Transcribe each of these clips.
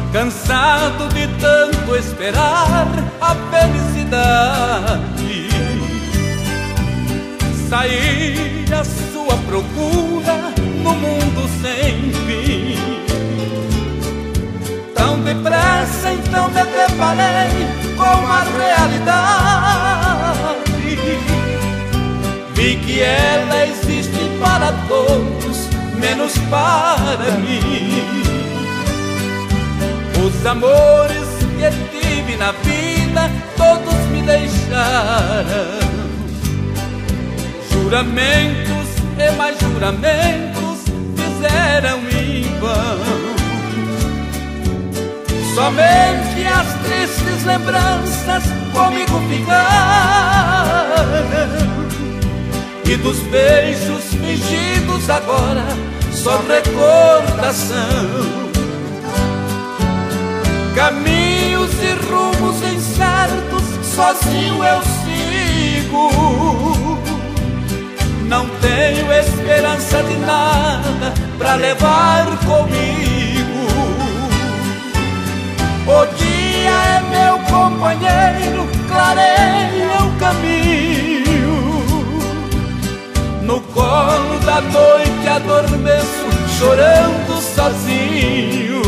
cansado de tanto esperar a felicidade. Saí à sua procura no mundo sem fim. Tão depressa então me deparei com a realidade. Vi que ela existe para todos, menos para mim. Os amores que tive na vida, todos me deixaram. Juramentos e mais juramentos fizeram em vão. Somente as tristes lembranças comigo ficaram. E dos beijos fingidos agora só recordação. Caminhos e rumos incertos, sozinho eu sigo. Não tenho esperança de nada pra levar comigo. O dia é meu companheiro, clareia o caminho. No colo da noite adormeço, chorando sozinho.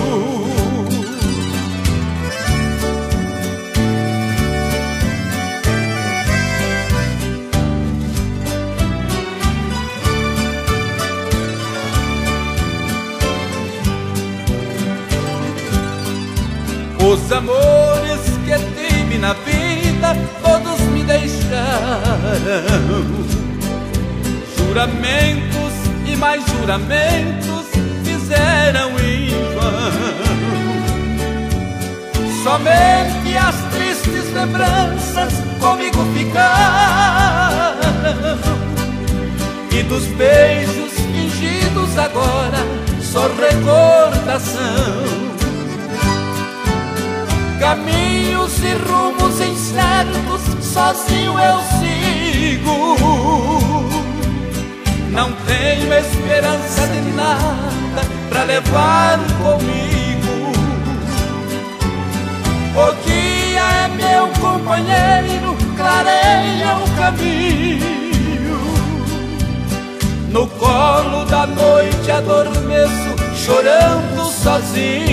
Os amores que tive na vida, todos me deixaram. Juramentos e mais juramentos fizeram em vão. Somente as tristes lembranças comigo ficaram. E dos beijos fingidos agora só recordação. Caminhos e rumos incertos, sozinho eu sigo. Não tenho esperança de nada pra levar comigo. O dia é meu companheiro, clareia o caminho. No colo da noite adormeço, chorando sozinho.